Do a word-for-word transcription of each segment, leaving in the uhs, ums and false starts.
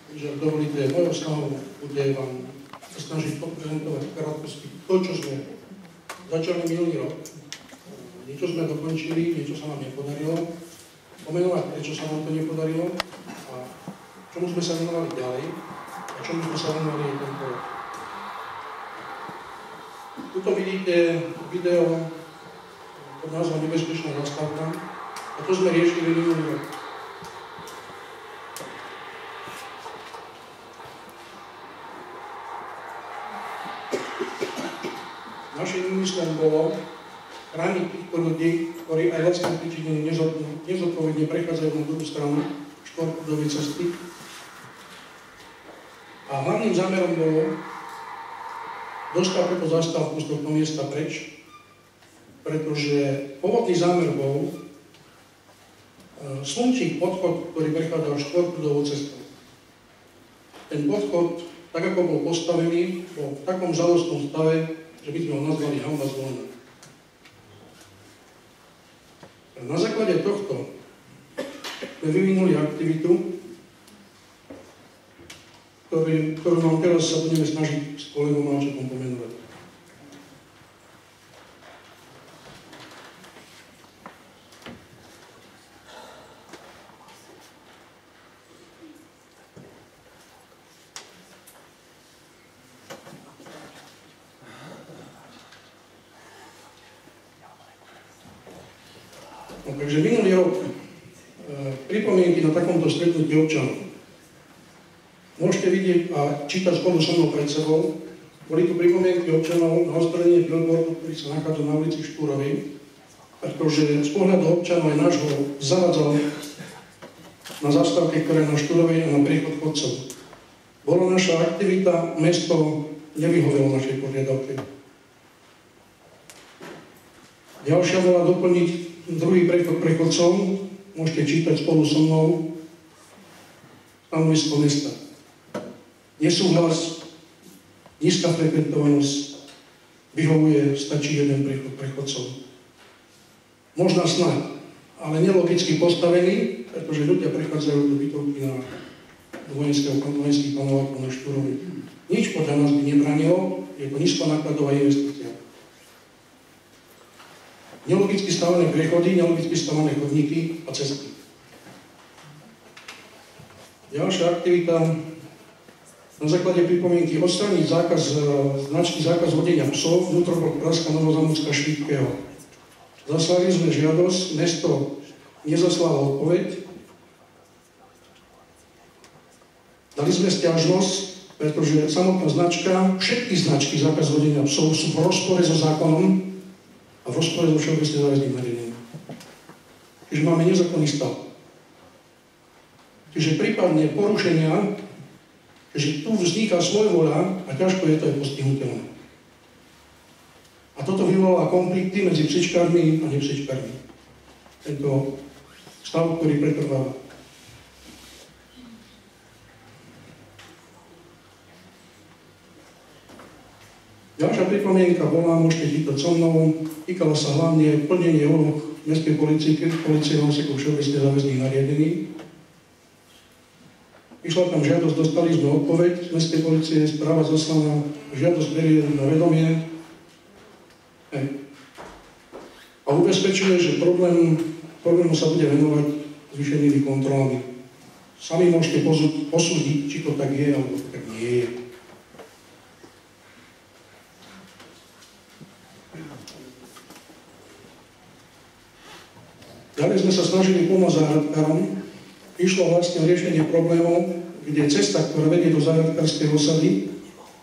že ak dovolíte, mojou snahou bude vám sa snažiť podprezentovať v krátkosti to, čo sme začali minulý rok. Niečo sme dokončili, niečo sa nám nepodarilo. Pomenovať, prečo sa nám to nepodarilo a čomu sme sa venovali ďalej a čomu sme sa venovali aj tento rok. Tuto vidíte video pod názvom Nebezpečná zastávka a to sme riešili minulý rok. Našim úmyslom bolo chrániť týchto ľudí, ktorí aj vlastne príčinení nezodpovedne prechádzajú na druhú stranu štvorprúdovej cesty. A hlavným zámerom bolo dostať túto zastávku z tohto miesta preč, pretože pôvodný zámer bol slunčiť podchod, ktorý prechádzal štvorprúdovou cestou. Ten podchod, tak ako bol postavený, bol v takom žalostnom stave, že by sme ho nazvali hanba zvolená. Na základe tohto sme vyvinuli aktivitu, ktorý, ktorú vám teraz sa budeme snažiť s kolegom Malčekom pomenovať. No, takže minulý rok e, pripomienky na takomto stretnutí občanov. Môžete vidieť a čítať spolu so mnou pred sebou. Boli tu pripomienky občanov na odstranenie billboardu, ktorý sa nachádza na ulici Štúrovej, pretože z pohľadu občanov aj nášho zavadzal na zastávke, ktorá je na Štúrovej a na priechod chodcov. Bola naša aktivita, mesto nevyhovelo našej požiadavke. Ďalšia bola doplniť druhý prechod pre chodcov, môžete čítať spolu so mnou stanovisko mesta. Nesúhlas, nízka frekventovanosť, vyhovuje, stačí jeden prechod pre chodcov. Možná snáď, ale nelogicky postavený, pretože ľudia prechádzajú do bytovky na vojenského vojenských panelákov na Štúrovej. Nič podľa nás by nebranilo, je to nízkonákladová investícia. Nelogicky stavané priechody, nelogicky stavané chodníky a cesty. Ďalšia aktivita na základe pripomienky odstrániť zákaz, značky zákaz vodenia psov, vnútroblok Pražská Novozamocká Švítkého. Zaslali sme žiadosť, mesto nezaslalo odpoveď. Dali sme sťažnosť, pretože samotná značka, všetky značky zákaz vodenia psov sú v rozpore so zákonom a v rozpore so všeobecne záväzným nariadením. Čiže máme nezákonný stav. Čiže prípadne porušenia, že tu vzniká svojvoľa a ťažko je to aj postihnuteľné. A toto vyvolá konflikty medzi psičkármi a nepsičkármi. Tento stav, ktorý pretrváva. Ďalšia pripomienka bola, môžete čítať so mnou, týkala sa hlavne plnenie úloh mestskej polície, polície na úseku všeobecne záväzných nariadení. Išla tam žiadosť, dostali sme odpoveď z mestskej polície, správa zaslaná, žiadosť berie na vedomie. Hej. A ubezpečuje, že problém, problému sa bude venovať zvýšenými kontrolami. Sami môžete posúdiť, či to tak je, alebo to tak nie je. Ďalej sme sa snažili pomôcť záhradkárom. Išlo vlastne o riešenie problémov, kde cesta, ktorá vedie do záhradkárskej osady,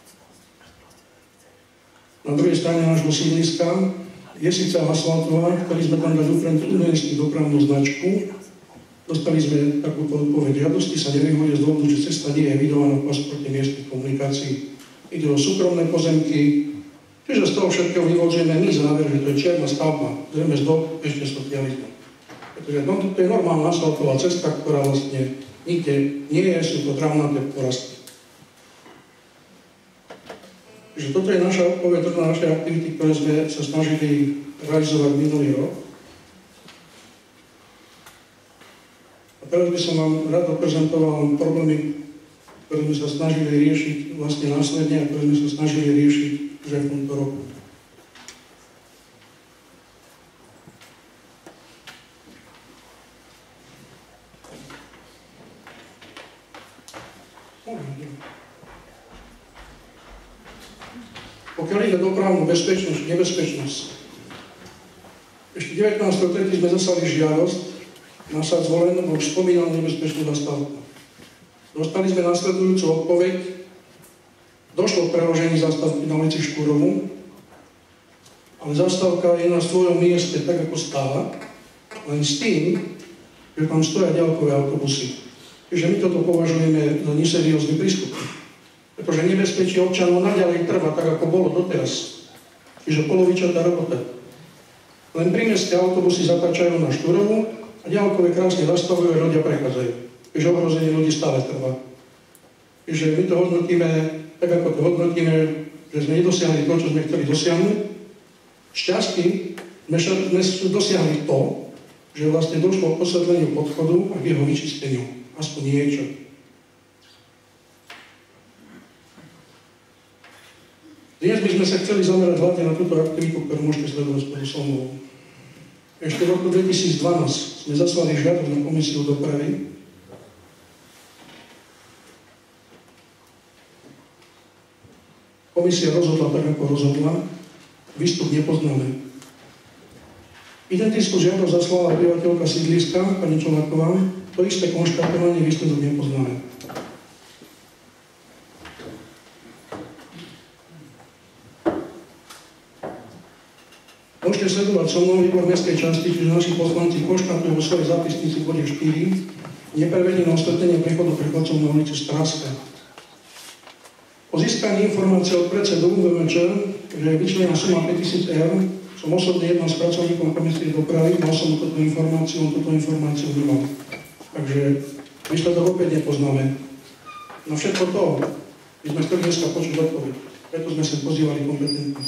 na druhej strane nášho sídliska, je síce asfaltová, ktorý sme tam dali umiestniť dopravnú značku. Dostali sme takúto odpoveď. Žiadosti sa nevyhovuje z dôvodu, že cesta nie je evidovaná v pasporte miestnych komunikácií. Ide o súkromné pozemky, čiže z toho všetkého vyvodzujeme my záver, že to je čierna stavba, zrejme z dob ešte socializmu. Pretože no, to je normálna asfaltová cesta, ktorá vlastne nikde nie je, sú to travnaté porasty. Takže toto je naša odpoveď, toto je naše aktivity, ktoré sme sa snažili realizovať minulý rok. A teraz by som vám rád prezentoval problémy, ktoré sme sa snažili riešiť vlastne následne a ktoré sme sa snažili riešiť už aj v tomto roku. Pokiaľ ide dopravnú bezpečnosť, nebezpečnosť, ešte devätnásteho tretieho sme zaslali žiadosť na Sad Zvolen, bo už spomínal nebezpečnú zastávku. Dostali sme nasledujúcu odpoveď. Došlo k preložení zastávky na ulici Škúrovu, ale zastávka je na svojom mieste tak, ako stála, len s tým, že tam stoja ďalkové autobusy. Čiže my toto považujeme za neseriózny prístup. Pretože nebezpečie občanov naďalej trvá tak, ako bolo doteraz. Čiže polovičatá robota. Len pri meste autobusy zatáčajú na Štúrovu a ďalkové krásne zastavujú a ľudia prechádzajú. Čiže ohrozenie ľudí stále trvá. Čiže my to hodnotíme, tak ako to hodnotíme, že sme nedosiahli to, čo sme chceli dosiahnuť. Šťastí sme, sme dosiahli to, že vlastne došlo k osvetleniu podchodu a k jeho vyčisteniu. Aspoň niečo. Dnes by sme sa chceli zamerať hlavne na túto aktivitu, ktorú môžete sledovať spolu so mnou. Ešte v roku dvetisícdvanásť sme zaslali žiadosť na komisiu dopravy. Komisia rozhodla tak, ako rozhodla. Výstup nepoznáme. Identickú žiadosť zaslala obyvateľka sídliska, pani Čoláková. To isté konštatovanie, výstup nepoznáme. Môžete sledovať so mnou výbor mestskej časti, čiže naši poslanci konštatujú vo svojej zápisnici v bode štyri neprevedené osvetlenie prechodu prechodcov na ulici Stráska. Po získaní informácie od predsedu ú vé em č, že je vyčlenená suma päťtisíc eur, som osobne jednal s pracovníkom komisie dopravy, mal som túto informáciu, on túto informáciu nemal. Takže výsledok opäť nepoznáme. No všetko to by sme chceli dneska počuť odpoveď. Preto sme sa pozývali kompetentní.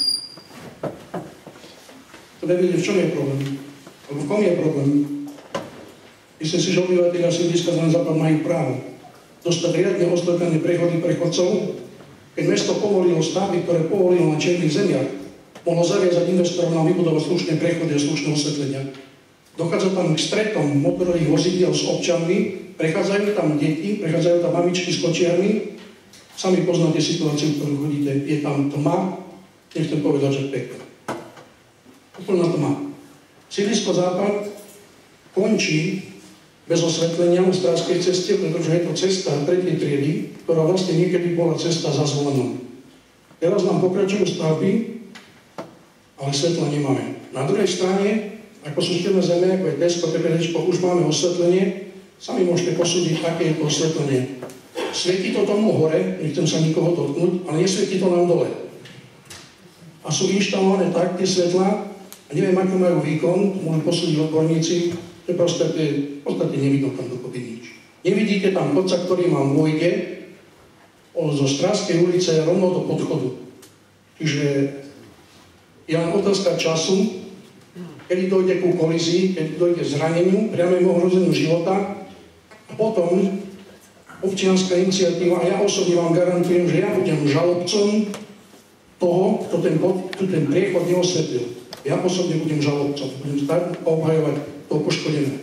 To nevedieť, v čom je problém. Alebo v kom je problém. Myslím si, že obyvateľia sídliska len západ majú právo dostať riadne osvetlené prechody prechodcov. Keď mesto povolilo stavby, ktoré povolilo na čiernych zemiach, mohlo zaviazať investorov na vybudovať slušné prechody a slušné osvetlenia. Dochádza tam k stretom motorových vozidiel s občanmi, prechádzajú tam deti, prechádzajú tam mamičky s kočiarmi. Sami poznáte situáciu, v ktorú chodíte. Je tam tma, nechcem povedať, že pekne. Úplná tma. Sídlisko Západ končí bez osvetlenia na Stráskej ceste, pretože je to cesta tretej triedy, ktorá vlastne niekedy bola cesta za Zvolenom. Teraz nám pokračujú stavby, ale svetla nemáme. Na druhej strane, ako sú števné zeme, ako je Tesko, TPDčko, už máme osvetlenie. Sami môžete posúdiť, aké je to osvetlenie. Svietí to tomu hore, nechcem sa nikoho dotknúť, ale nesvietí to nám dole. A sú inštalované tak tie svetlá, a neviem, aký majú výkon, môžu posúdiť odborníci, že proste v podstate nevidno tam dokopy nič. Nevidíte tam chodca, ktorý vám vojde zo Stráskej ulice rovno do podchodu. Čiže je len otázka času, kedy dojde ku kolízii, kedy dojde k zraneniu, priamému ohrozeniu života a potom občianska iniciatíva, a ja osobne vám garantujem, že ja budem žalobcom toho, kto ten, kto ten priechod neosvetlil. Ja osobne budem žalobcom, budem stať obhajovať to poškodené.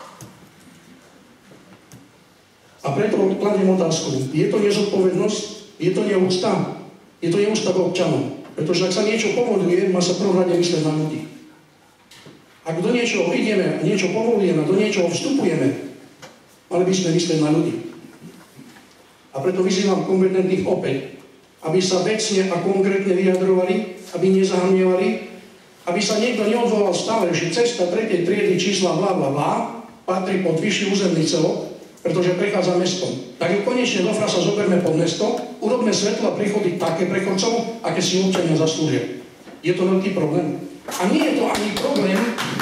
A preto kladiem otázku, je to nezodpovednosť, je to neúcta, je to neúcta k občanom. Pretože ak sa niečo povoluje, má sa prvom rade mysleť na ľudí. Ak do niečoho ideme a niečo povolujeme a do niečoho vstupujeme, mali by sme myslieť na ľudí. A preto vyzývam kompetentných opäť, aby sa vecne a konkrétne vyjadrovali, aby nezahmlievali, aby sa niekto neodvolal stále, že cesta tretej triedy čísla bla bla bla patrí pod vyšší územný celok, pretože prechádza mestom. Tak ju konečne do frasa zoberme pod mesto, urobme svetlo a prechody také prechodcov, aké si občania zaslúžia. Je to veľký problém. A nie je to ani problém,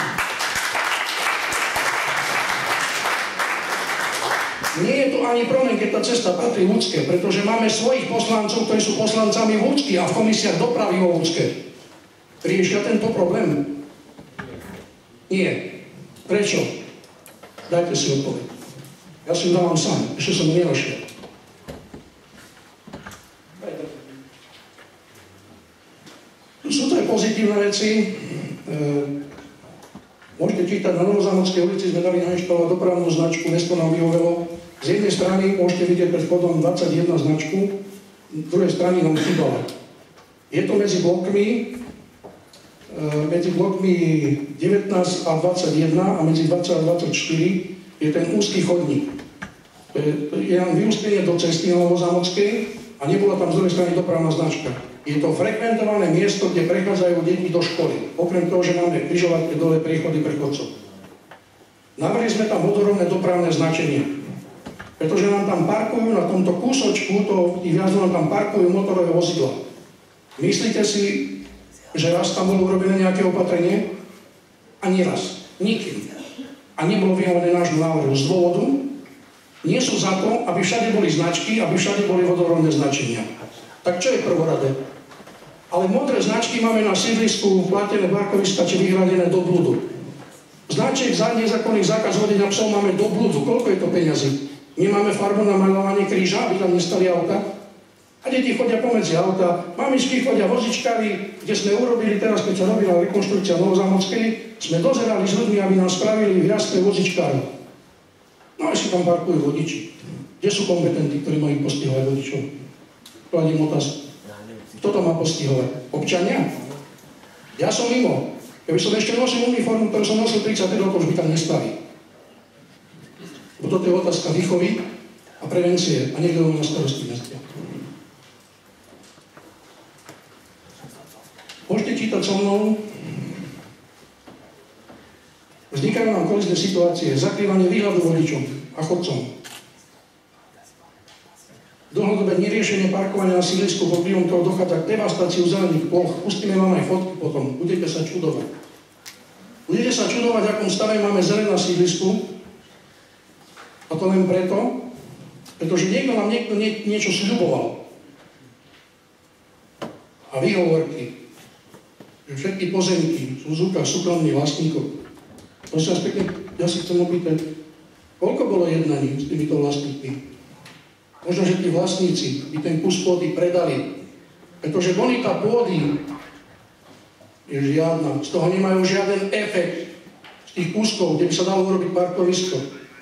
nie je to ani problém, keď tá cesta patrí Ľudské, pretože máme svojich poslancov, ktorí sú poslancami v Ľudských a v komisiách dopravy vo Ľudské. Riešia tento problém? Nie. Prečo? Dajte si odpoveď. Ja si dávam sám, ešte som nenašiel. divné veci. E, môžete čítať, na Novozámodskej ulici sme dali nainštalovať dopravnú značku, mesto nám vyhovelo. Z jednej strany môžete vidieť pred vchodom dvadsaťjeden značku, z druhej strany nám chýbala. Je to medzi blokmi, e, medzi blokmi devätnásť a dvadsaťjeden a medzi dvadsať a dvadsaťštyri je ten úzky chodník. To je, to je len vyústenie do cesty na Novozámodskej a nebola tam z druhej strany dopravná značka. Je to frekventované miesto, kde prechádzajú deti do školy. Okrem toho, že máme križovatke dole priechody pre chodcov. Navrhli sme tam vodorovné dopravné značenie. Pretože nám tam parkujú na tomto kúsočku, to, tých viazdov nám tam parkujú motorové vozidla. Myslíte si, že raz tam bolo urobené nejaké opatrenie? Ani raz. Nikým. A nebolo vyhovené nášmu návrhu z dôvodu, nie sú za to, aby všade boli značky, aby všade boli vodorovné značenia. Tak čo je prvoradé? Ale modré značky máme na sídlisku platené parkoviska či vyhradené do blúdu. Značiek za nezákonných zákaz hodenia psov máme do blúdu. Koľko je to peňazí? Nemáme farbu na maľovanie kríža, aby tam nestali auta. A deti chodia pomedzi auta. Mamičky chodia vozičkári, kde sme urobili teraz, keď sa robila rekonštrukcia Novozámodskej, sme dozerali s ľuďmi, aby nám spravili viazke vozičkári. No a si tam parkujú vodiči. Kde sú kompetenti, ktorí majú postihovať vodičov? Kladím otázku. Kto to má postihovať? Občania? Ja som mimo. Keby som ešte nosil uniformu, ktorú som nosil tridsaťpäť rokov, už by tam nestali. Bo toto je otázka výchovy a prevencie a niekto na starosti mesta. Môžete čítať so mnou. Vznikajú nám kolizné situácie, zakrývanie výhľadu vodičom a chodcom. Dlhodobé neriešenie parkovania na sídlisku pod vplyvom toho dochádza k devastáciu zelených ploch. Pustíme vám aj fotky potom, budete sa čudovať. Budete sa čudovať, v akom stave máme zelené na sídlisku. A to len preto, pretože niekto nám niekto nie, niečo sľuboval. A výhovorky, že všetky pozemky sú v rukách súkromných vlastníkov. Prosím vás pekne, ja si chcem opýtať, koľko bolo jednaní s týmito vlastníkmi? Možno, že tí vlastníci by ten kus pôdy predali, pretože bonita pôdy je žiadna, z toho nemajú žiaden efekt z tých kúskov, kde by sa dalo urobiť parkovisko.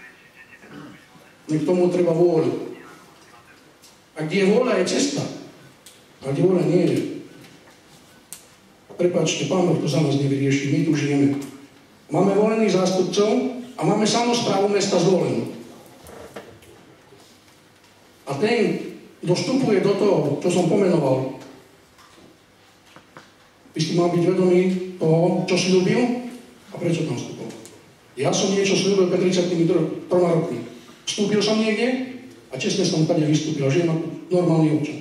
K tomu treba vôľu. A kde je vôľa, je cesta. A kde vôľa nie je. Prepáčte, Pán Boh to za nás nevyrieši, my tu žijeme. Máme volených zástupcov a máme samosprávu mesta zvolenú. A ten, kto vstupuje do toho, čo som pomenoval, by ste mal byť vedomý toho, čo sľúbil a prečo tam vstupoval. Ja som niečo sľúbil pred tridsiatimi troma rokmi. Vstúpil som niekde a čestne som tady vystúpil. Žijem ako normálny občan.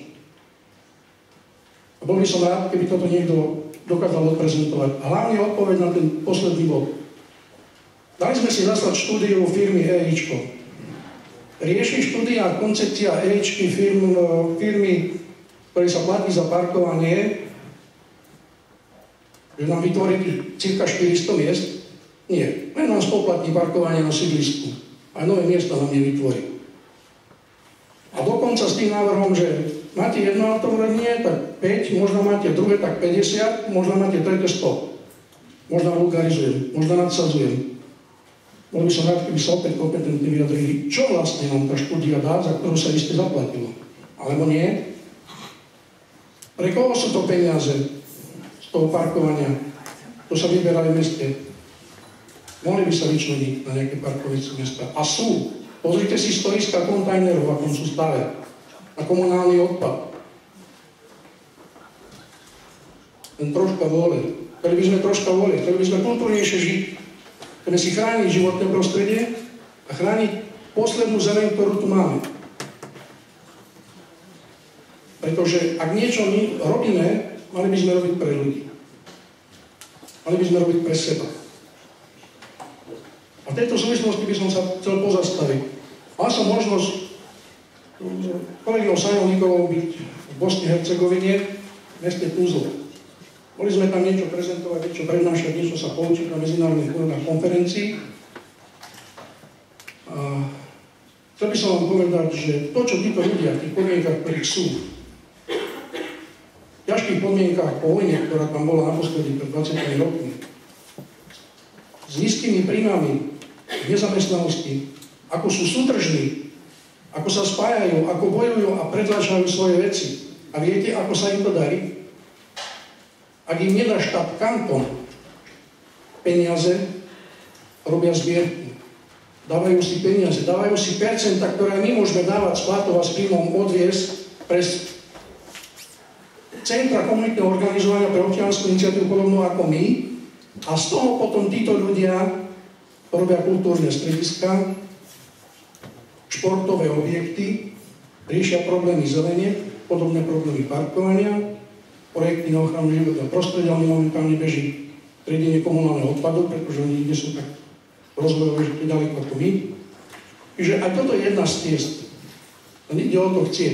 A bol by som rád, keby toto niekto dokázal odprezentovať. A hlavne odpoveď na ten posledný bod. Dali sme si zaslať štúdiu firmy EIčko. Rieši štúdia a koncepcia EIčky firmy, firmy, ktoré sa platí za parkovanie, že nám vytvorí cirka štyristo miest? Nie. Len nám spoplatní parkovanie na sídlisku. Aj nové miesta nám nevytvorí. A dokonca s tým návrhom, že máte jedno autovodenie, tak päť, možno máte druhé, tak päťdesiat, možno máte tretie sto. Možno vulgarizujem, možno nadsadzujem. Bol by som rád, keby sa opäť kompetentne vyjadrili, čo vlastne nám tá štúdia dá, za ktorú sa iste zaplatilo. Alebo nie? Pre koho sú to peniaze z toho parkovania? To sa vyberá v meste. Mohli by sa vyčleniť na nejaké parkovice mesta. A sú. Pozrite si stoiska kontajnerov, akom sú stave. Na komunálny odpad. Len troška vôle. Chceli by sme troška vôle. Chceli by sme kultúrnejšie žiť. Chceme si chrániť životné prostredie a chrániť poslednú zemeň, ktorú tu máme. Pretože ak niečo my robíme, mali by sme robiť pre ľudí. Mali by sme robiť pre seba. A v tejto súvislosti by som sa chcel pozastaviť. Mal som možnosť kolegou Sajovníkovou byť v Bosne Hercegovine, v meste Tuzla. Boli sme tam niečo prezentovať, niečo prednášať, niečo sa poučiť na medzinárodných konferencii. A chcel by som vám povedať, že to, čo títo ľudia v tých podmienkach, ktorých sú, v ťažkých podmienkách po vojne, ktorá tam bola naposledy pred dvadsiatimi rokmi, s nízkymi príjmami, nezamestnanosti, ako sú sútržní, ako sa spájajú, ako bojujú a pretlačajú svoje veci. A viete, ako sa im to darí? Ak im nedá štát kanton peniaze, robia zbierky. Dávajú si peniaze, dávajú si percenta, ktoré my môžeme dávať z platov a s príjmom odviesť pre centra komunitného organizovania pre občiansku iniciatívu podobnú ako my, a z toho potom títo ľudia robia kultúrne strediska, športové objekty, riešia problémy zelenie, podobné problémy parkovania, projekty na ochranu životného prostredia, ale momentálne beží triedenie komunálneho odpadu, pretože oni nie sú tak rozvojové, že to je ďaleko ako my. Čiže aj toto je jedna z ciest. Len ide o to chcieť.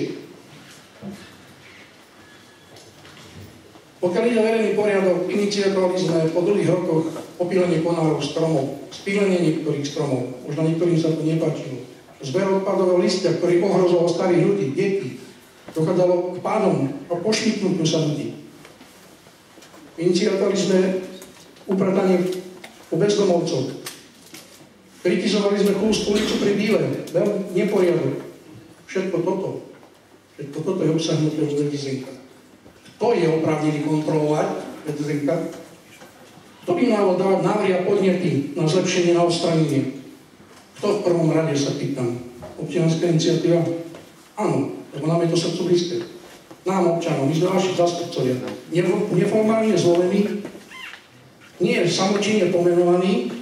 Pokiaľ ide o verejný poriadok, iniciovali sme po dlhých rokoch opílenie konárov stromov, spílenie niektorých stromov, možno niektorým sa to nepáčilo. Zber odpadového listia, ktorý ohrozoval starých ľudí, detí. Dochádzalo k pádom a pošmyknutiu sa ľudí. Iniciovali sme upratanie u bezdomovcov. Kritizovali sme Kulskú ulicu pri Bíle, veľmi neporiadok. Všetko toto, všetko toto je obsahnuté v Vedzenka. Kto je oprávnený kontrolovať Vedzenka? Kto by mal dávať návrhy a podnety na zlepšenie, na odstranenie? Kto v prvom rade sa pýtam? Občianská iniciatíva? Áno, lebo nám je to srdcu blízke. Nám, občanom, my sme vaši zástupcovia. Neformálne zvolení, nie samočinne pomenovaní,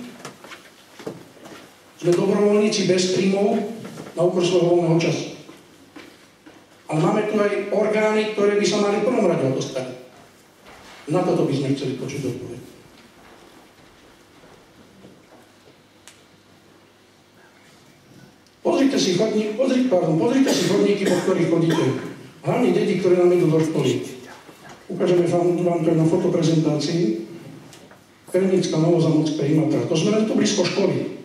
sme dobrovoľníci bez príjmov na úkor svojho voľného času. Ale máme tu aj orgány, ktoré by sa mali v prvom rade dostať. Na toto by sme chceli počuť odpoveď. Pozrite si chodníky, pozrite, pardon, pozrite si chodníky, po ktorých chodíte. Hlavne deti, ktoré nám idú do školy. Ukážeme vám to na fotoprezentácii. Kremnická, Novozamodská, Imatra. To sme len tu blízko školy.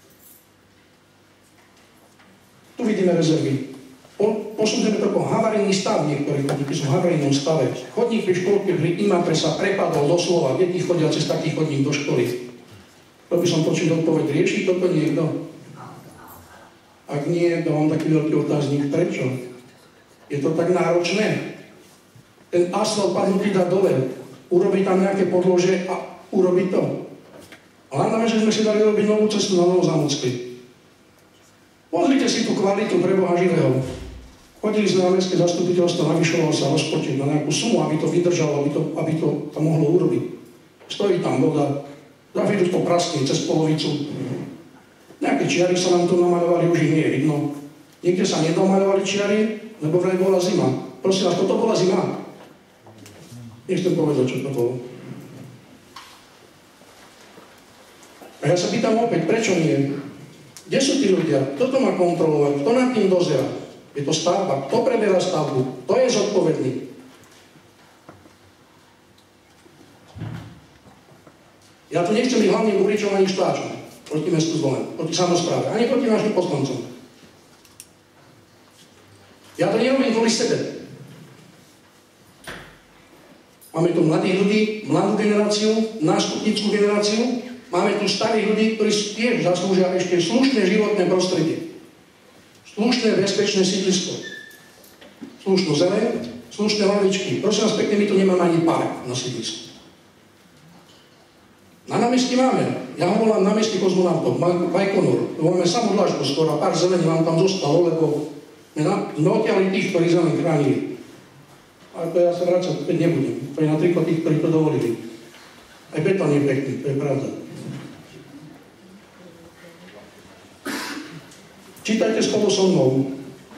Tu vidíme rezervy. Po, posudzujeme to ako havarijný stav, niektoré chodníky sú v havarijnom stave. Chodník pri školke pri Imatre sa prepadol doslova. Deti chodia cez taký chodník do školy. To by som počul odpoveď. Rieši toto niekto? Ak nie, to mám taký veľký otáznik. Prečo? Je to tak náročné? Ten asfalt padnutý dá dole. Urobiť tam nejaké podlože a urobiť to. Hľadáme, že sme si dali robiť novú cestu na Novozamodskej. Pozrite si tú kvalitu pre Boha živého. Chodili sme na mestské zastupiteľstvo, navyšoval sa rozpočet na nejakú sumu, aby to vydržalo, aby to, aby to tam mohlo urobiť. Stojí tam voda, za chvíľu to praskne cez polovicu. Nejaké čiary sa nám tu namaľovali, už ich nie je vidno. Niekde sa nedomaľovali čiary, lebo vraj bola zima. Prosím vás, toto bola zima. Nechcem povedať, čo to bolo. A ja sa pýtam opäť, prečo nie? Kde sú tí ľudia? Kto to má kontrolovať? Kto nad tým dozerá? Je to stavba. Kto preberá stavbu? Kto je zodpovedný? Ja tu nechcem byť hlavným buričom ani štváčom proti mestu Zvolen, proti samospráve, ani proti našim poslancom. Ja to nerobím kvôli sebe. Máme tu mladých ľudí, mladú generáciu, nástupnickú generáciu. Máme tu starých ľudí, ktorí tiež zaslúžia ešte slušné životné prostredie. Slušné, bezpečné sídlisko. Slušnú zeleň, slušné lavičky. Prosím vás pekne, my tu nemáme ani park na sídlisku. Na námestí máme. Ja ho volám námestí kozmonautov, Bajkonur. Máme samú dlažbu skoro a pár zelení vám tam zostalo, lebo sme odtiahli tých, ktorí zeleň chránili. Ale to ja sa vrácať opäť nebudem. To je napríklad tých, ktorí to dovolili. Aj betón je pekný, to je pravda. Čítajte spolu so mnou.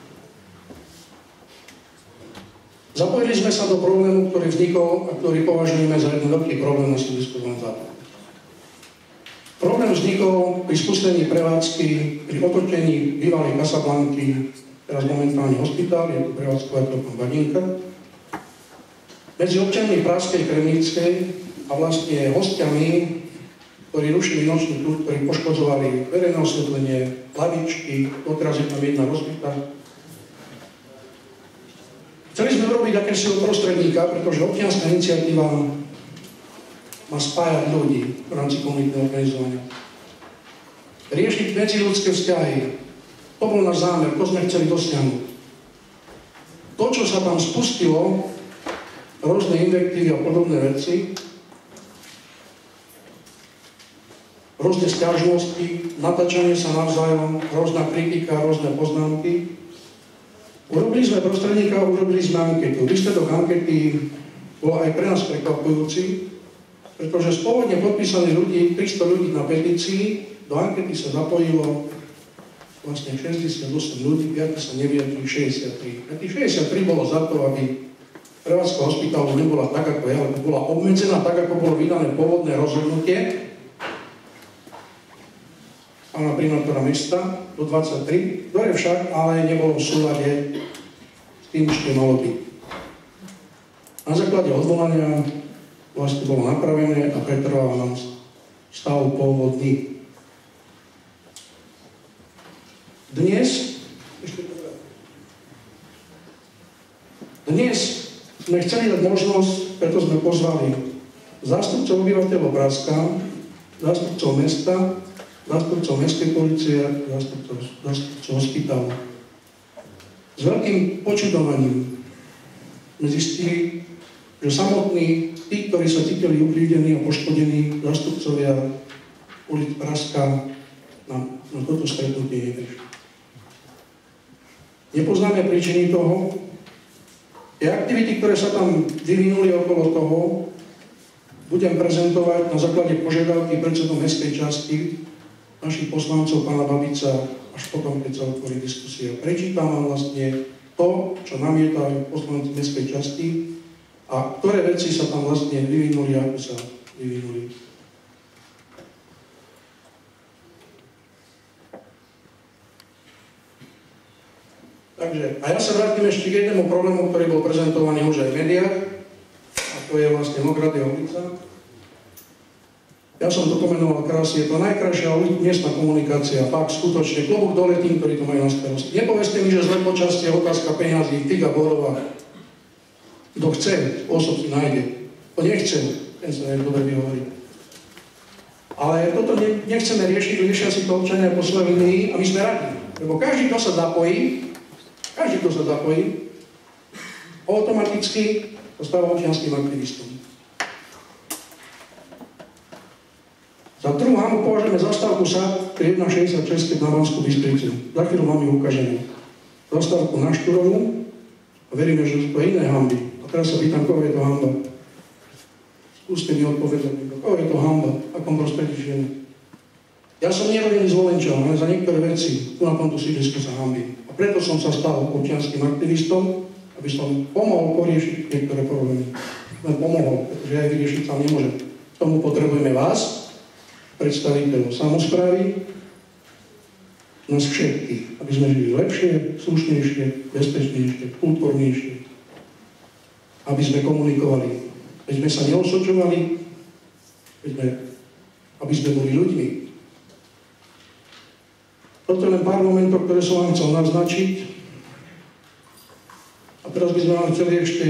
Zapojili sme sa do problému, ktorý vznikol a ktorý považujeme za jeden veľký problém na sídlisku Zvolen Západ. Problém vznikol pri spustení prevádzky, pri otočení bývalej Casablanky, teraz momentálne hospitál, je tu prevádzkovateľ pán Badinka, medzi občanmi Pražskej, Kremnickej a vlastne hostiami, ktorí rušili nočný kľud, ktorí poškodzovali verejné osvetlenie, lavičky, odraz je tam jedna rozbitá. Chceli sme urobiť akési prostredníka, pretože občianska iniciatíva má spájať ľudí v rámci komunitného organizovania. Riešiť medziľudské vzťahy. To bol náš zámer, to sme chceli dosiahnuť. To, čo sa tam spustilo, rôzne invektívy a podobné veci, rôzne sťažnosti, natáčanie sa navzájom, rôzna kritika, rôzne poznámky. Urobili sme prostredníka, urobili sme anketu. Výsledok ankety bol aj pre nás prekvapujúci, pretože z pôvodne podpísaných ľudí, tristo ľudí na petícii, do ankety sa zapojilo vlastne šesťdesiatosem ľudí, viac sa nevyjadrili šesťdesiattri. A tých šesťdesiattri bolo za to, aby prevádzka hospitálu nebola tak, ako je, ale bola obmedzená tak, ako bolo vydané pôvodné rozhodnutie pána primátora mesta do dvadsaťtri, ktoré však ale nebolo v súlade s tým, čo malo byť. Na základe odvolania vlastne bolo napravené a pretrváva nám stav pôvodný. Dnes, dnes sme chceli dať možnosť, preto sme pozvali zástupcov obyvateľov Bratska, zástupcov mesta, zástupcov mestskej polície, zástupcov, zástupcov hospitálu. S veľkým počudovaním sme zistili, že samotní tí, ktorí sa cítili ukrivdení a poškodení, zástupcovia ulic Bratska, na, na toto stretnutie neprišli. Nepoznáme príčiny toho. Tie aktivity, ktoré sa tam vyvinuli okolo toho, budem prezentovať na základe požiadavky predsedu mestskej časti našich poslancov, pána Babica, až potom, keď sa otvorí diskusia. Prečítam vám vlastne to, čo namietajú poslanci mestskej časti a ktoré veci sa tam vlastne vyvinuli, ako sa vyvinuli. Takže, a ja sa vrátim ešte k jednému problému, ktorý bol prezentovaný už aj v médiách, a to je vlastne Mogradia ulica. Ja som to pomenoval krásne, je to najkrajšia miestna komunikácia, fakt, skutočne, klobúk dole tým, ktorí to majú na starosti. Nepovedzte mi, že zlé počasie je otázka peňazí, figa borová. Kto chce, spôsob si nájde. Kto nechce, ten sa aj dobre vyhovorí. Ale toto ne, nechceme riešiť, riešia si to občania po svojej linii a my sme radi. Lebo každý, kto sa zapojí, každý, kto sa zapojí, automaticky to stáva občianským aktivistom. Za druhú hámu považujeme zastávku es á tri jedna šesťdesiatšesť na Banskú Bystricu. Za chvíľu vám ju ukážeme. Zastávku na Štúrovu a veríme, že sú to iné hanby. A teraz sa pýtam, koho je to hanba. Skúste mi odpovedať, koho je to hanba, akom prostredí žijeme. Ja som nerodený Zvolenčan, ale za niektoré veci tu na tomto sídlisku sa hanbím. A preto som sa stal občianským aktivistom, aby som pomohol poriešiť niektoré problémy. Len pomohol, pretože aj vyriešiť sám nemôžem. K tomu potrebujeme vás, predstaviteľov samosprávy, nás všetkých, aby sme žili lepšie, slušnejšie, bezpečnejšie, kultúrnejšie, aby sme komunikovali, aby sme sa neosočovali, aby sme, aby sme boli ľuďmi. Toto je len pár momentov, ktoré som vám chcel naznačiť. A teraz by sme vám chceli ešte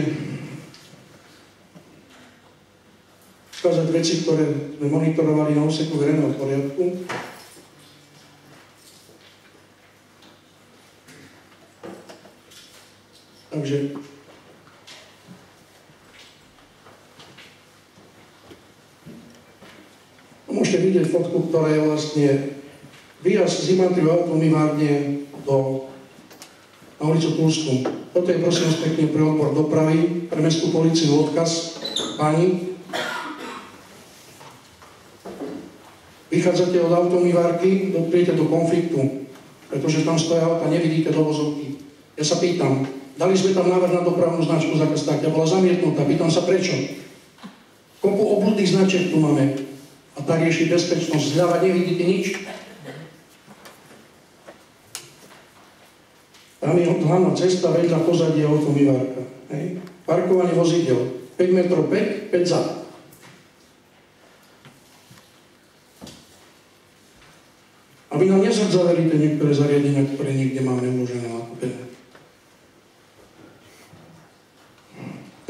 skázať veci, ktoré sme monitorovali na úseku verejného poriadku. Takže môžete vidieť fotku, ktorá je vlastne výjazd z Imantry automivárne do na ulicu Tulskú. Toto je prosím vás pekne pre odbor dopravy, pre mestskú políciu odkaz. Pani, vychádzate od automivárky, dopriete do konfliktu, pretože tam stojí auta, nevidíte do vozovky. Ja sa pýtam, dali sme tam návrh na dopravnú značku zákaz státia, bola zamietnutá, pýtam sa prečo. Koľko obludných značiek tu máme a tá rieši bezpečnosť, zľava nevidíte nič. Tam je hlavná cesta, vedľa pozadie automivárka. Hej. Parkovanie vozidel, päť metrov päť, päť za. Aby nám nezadzaveli tie niektoré zariadenia, ktoré nikde máme uložené na kúpené.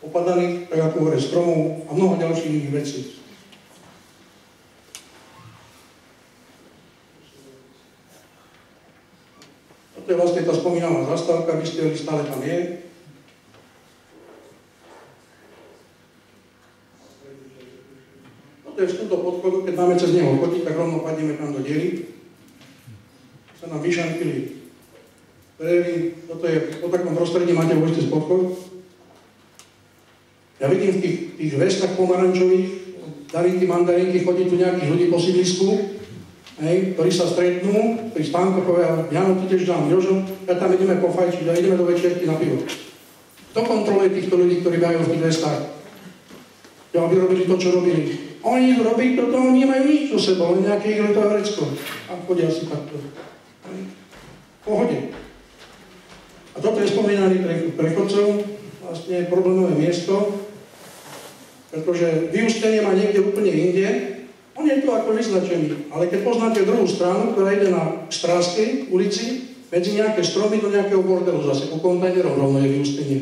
opadaných, tak ako hore stromov a mnoho ďalších iných vecí. Toto je vlastne tá spomínaná zastávka, vy ste stále tam je. Toto je vstup do podchodu, keď máme cez neho chodiť, tak rovno padneme tam do diery. Sa nám vyšantili drevy, toto je po takom prostredí, máte vojste z podchod. Ja vidím v tých, tých vestách pomarančových, darinky, mandarinky, chodí tu nejakých ľudí po sídlisku, hej, ktorí sa stretnú, pri stánku povedia, Jano, ty tiež dám, Jožo, ja tam ideme pofajčiť a ideme do večerky na pivo. Kto kontroluje týchto ľudí, ktorí dajú v tých vestách? Ja, aby robili to, čo robili. Oni idú robiť toto, oni nemajú nič so sebou, len nejaké igleto a vrecko. A chodia si takto. V pohode. A toto je spomínaný pre prechodcov, vlastne problémové miesto, pretože vyústenie má niekde úplne inde. On je tu ako vyznačený, ale keď poznáte druhú stranu, ktorá ide na Stráskej ulici, medzi nejaké stromy do nejakého bordelu zase, po kontajnerov rovno je vyústenie.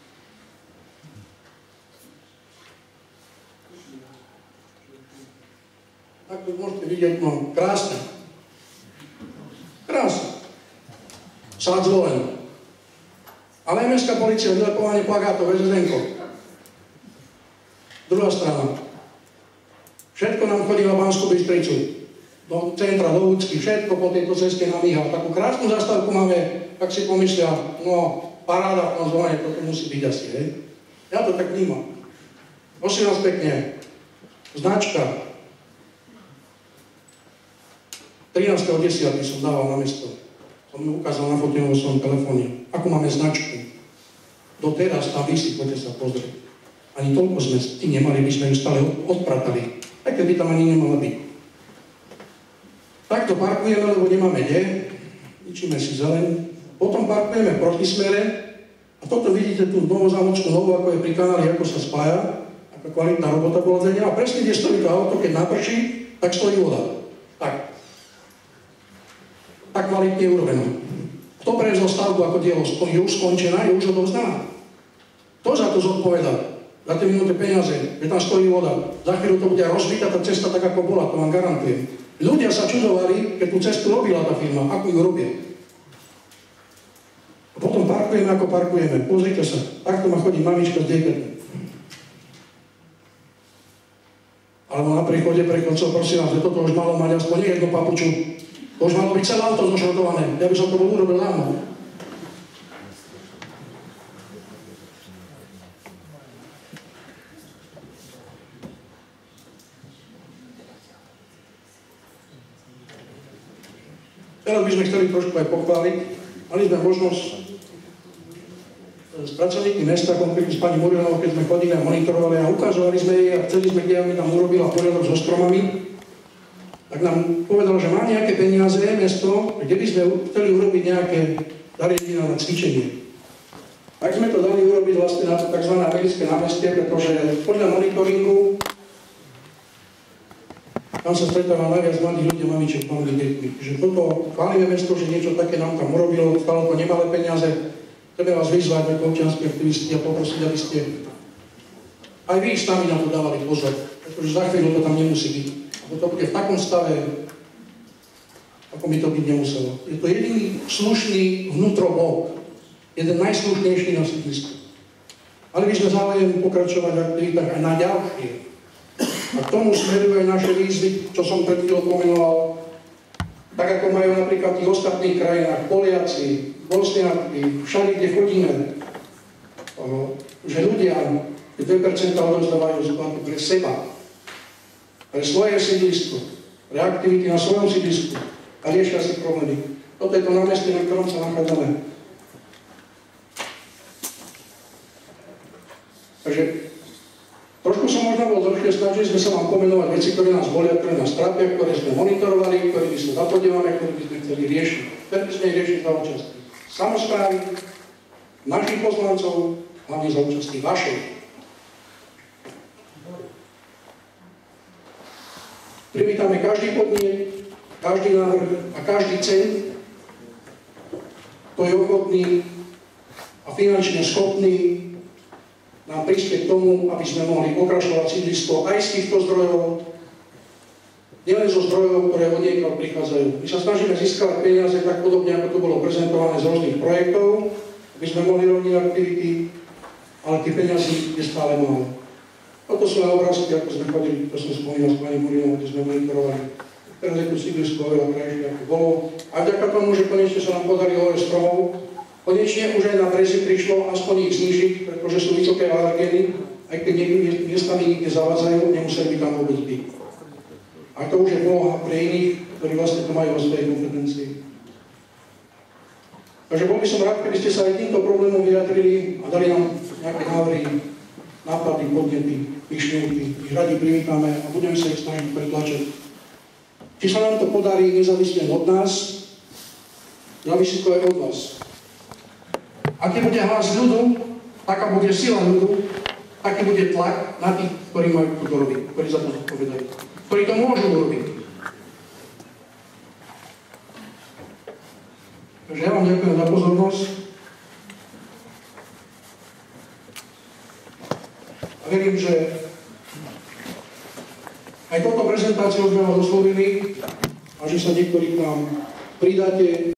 Tak to môžete vidieť, no, krásne. Krásne. Sád zvolen. Ale aj mestská polícia, vylepovanie plagátov, vé zet enko. Druhá strana. Všetko nám chodí na Banskú Bystricu. Do centra, do Úcky, všetko po tejto ceste nám míha. Takú krásnu zastávku máme, tak si pomyslia, no, paráda v tom zvone, toto musí byť asi, hej. Ja to tak vnímam. Prosím vás pekne, značka. trinásteho desiateho som dával na mesto. Som mi ukázal na fotinu vo svojom telefóne. Ako máme značku. Doteraz tam vysí, poďte sa pozrieť. Ani toľko sme s tým nemali, by sme ju stále odpratali. Aj keby tam ani nemala byť. Takto parkujeme, lebo nemáme kde. Ničíme si zeleň. Potom parkujeme v protismere. A toto vidíte tú novozámočku novú, ako je pri kanáli, ako sa spája. Aká kvalitná robota bola zelená. A presne, kde stojí to auto, keď naprší, tak stojí voda. Tak. Tak kvalitne je urobená. Kto prevzal stavbu ako dielo? Je už skončená, je už odovzdaná. Kto za to zodpovedá? Za tie minúte peniaze, že tam stojí voda. Za chvíľu to bude rozbitá tá cesta tak, ako bola, to vám garantujem. Ľudia sa čudovali, keď tú cestu robila tá firma, ako ju robia. A potom parkujeme, ako parkujeme. Pozrite sa, takto ma chodí mamička s dieťaťom. Alebo na príchode prechodcov, prosím vás, že toto už malo mať aspoň jednu papuču. To už malo byť celé auto zošrotované. Ja by som to bol urobil dávno. Teraz by sme chceli trošku aj pochváliť. Mali sme možnosť s pracovníkmi mesta, konkrétne s pani Murianovou, keď sme chodili a monitorovali a ukazovali sme jej a chceli sme, kde tam urobila poriadok so stromami, tak nám povedal, že má nejaké peniaze mesto, kde by sme chceli urobiť nejaké zariadenia na cvičenie. Tak sme to dali urobiť vlastne na to tzv. Americké námestie, pretože podľa monitoringu tam sa stretáva najviac mladých ľudí a mamičiek malých deťmi. Že toto chválime mesto, že niečo také nám tam urobilo, stalo to nemalé peniaze. Chceme vás vyzvať ako občianski aktivisti a poprosiť, aby ste aj vy sami na to dávali pozor, pretože za chvíľu to tam nemusí byť. Lebo to bude v takom stave, ako by to byť nemuselo. Je to jediný slušný vnútroblok, jeden najslušnejší na sídlisku. Ale by sme záujem pokračovať v aktivitách aj na ďalšie. A k tomu smerujú aj naše výzvy, čo som pred chvíľou pomenoval, tak ako majú napríklad v tých ostatných krajinách, Poliaci, Bosniaci, všade, kde chodíme, že ľudia dve percentá odovzdávajú z platu pre seba, pre svoje sídlisko, pre aktivity na svojom sídlisku a riešia si problémy. Toto je to námestie, na ktorom sa nachádzame. Takže trošku som možno bol trošku snažili sme sa vám pomenovať veci, ktoré nás bolia, ktoré nás trápia, ktoré sme monitorovali, ktoré by sme zapodievame, ktoré by sme chceli riešiť. Chceli by sme ich riešiť za účasti samosprávy, našich poslancov, hlavne za účasti vašej. Privítame každý podnet, každý návrh a každý cent, kto je ochotný a finančne schopný nám prispieť k tomu, aby sme mohli okrašľovať sídlisko aj z týchto zdrojov, nielen zo zdrojov, ktoré od niekiaľ prichádzajú. My sa snažíme získavať peniaze tak podobne, ako to bolo prezentované z rôznych projektov, aby sme mohli robiť aktivity, ale tie peniazy je stále málo. Toto sú na obrázky, ako sme chodili, to som spomínal s pani Murinou, kde sme monitorovali. Teraz je tu sídlisko oveľa krajšie, ako bolo. A vďaka tomu, že konečne sa nám podarilo aj stromov, konečne už aj na brezy prišlo aspoň ich znižiť, pretože sú vysoké alergény, aj keď miestami niekde zavádzajú, nemuseli by tam vôbec byť. A to už je poloha pre iných, ktorí vlastne to majú vo svojej kompetencii. Takže bol by som rád, keby ste sa aj týmto problémom vyjadrili a dali nám nejaké návrhy, nápady, podnety, myšlienky. Ich radi privítame a budeme sa ich snažiť pretlačiť. Či sa nám to podarí, nezávisle od nás, závisí to aj od vás. Aký bude hlas ľudu, taká bude sila ľudu, taký bude tlak na tých, ktorí majú to robiť, ktorí za to zodpovedajú, ktorí to môžu urobiť. Takže ja vám ďakujem za pozornosť a verím, že aj touto prezentáciou sme vás oslovili a že sa niektorí k nám pridáte.